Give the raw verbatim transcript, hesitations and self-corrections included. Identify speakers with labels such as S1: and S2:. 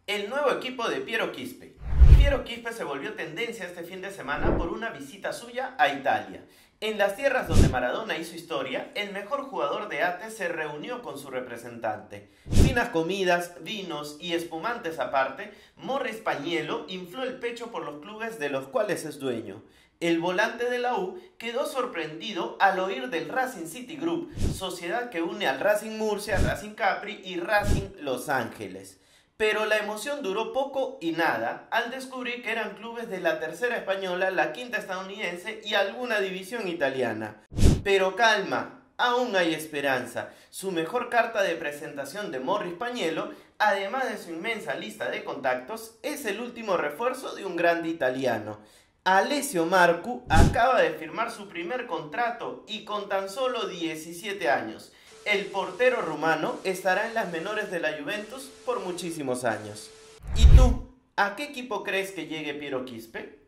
S1: El nuevo equipo de Piero Quispe. Piero Quispe se volvió tendencia este fin de semana por una visita suya a Italia. En las tierras donde Maradona hizo historia, el mejor jugador de Ate se reunió con su representante. Finas comidas, vinos y espumantes aparte, Morris Pañuelo infló el pecho por los clubes de los cuales es dueño. El volante de la U quedó sorprendido al oír del Racing City Group, sociedad que une al Racing Murcia, Racing Capri y Racing Los Ángeles. Pero la emoción duró poco y nada al descubrir que eran clubes de la tercera española, la quinta estadounidense y alguna división italiana. Pero calma, aún hay esperanza. Su mejor carta de presentación de Morris Pañuelo, además de su inmensa lista de contactos, es el último refuerzo de un grande italiano. Alessio Marcu acaba de firmar su primer contrato y con tan solo diecisiete años. El portero rumano estará en las menores de la Juventus por muchísimos años. ¿Y tú? ¿A qué equipo crees que llegue Piero Quispe?